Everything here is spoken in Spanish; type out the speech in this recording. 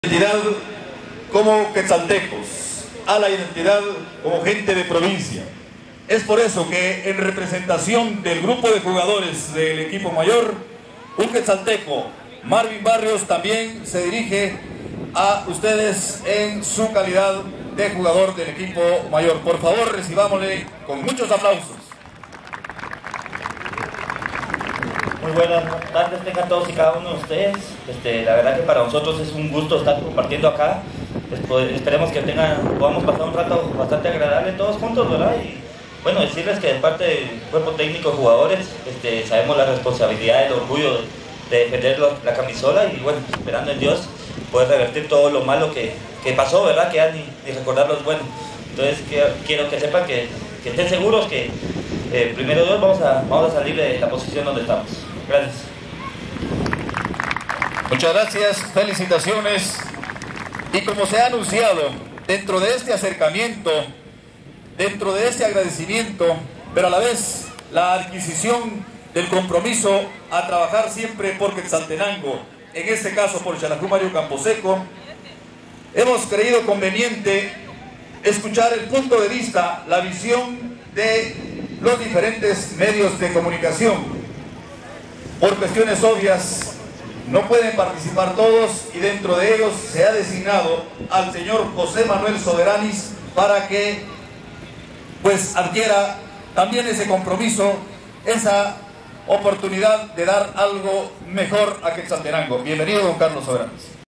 Identidad como quetzaltecos, a la identidad como gente de provincia. Es por eso que en representación del grupo de jugadores del equipo mayor, un quetzalteco, Marvin Barrios, también se dirige a ustedes en su calidad de jugador del equipo mayor. Por favor, recibámosle con muchos aplausos. Muy buenas tardes tengan todos y cada uno de ustedes. La verdad que para nosotros es un gusto estar compartiendo acá. Esperemos que podamos pasar un rato bastante agradable todos juntos, ¿verdad? Y bueno, decirles que de parte del cuerpo técnico de jugadores sabemos la responsabilidad, el orgullo de defender la camisola y bueno, esperando en Dios poder revertir todo lo malo que pasó, ¿verdad? Que ya ni recordar lo bueno. Entonces quiero que sepan que estén seguros que primero Dios vamos a salir de la posición donde estamos. Gracias. Muchas gracias, felicitaciones. Y como se ha anunciado, dentro de este acercamiento, dentro de este agradecimiento, pero a la vez la adquisición del compromiso a trabajar siempre por Quetzaltenango, en este caso por Xalajú Mario Camposeco, hemos creído conveniente escuchar el punto de vista, la visión de los diferentes medios de comunicación. Por cuestiones obvias, no pueden participar todos y dentro de ellos se ha designado al señor José Manuel Soberanis para que pues adquiera también ese compromiso, esa oportunidad de dar algo mejor a Quetzaltenango. Bienvenido, don Carlos Soberanis.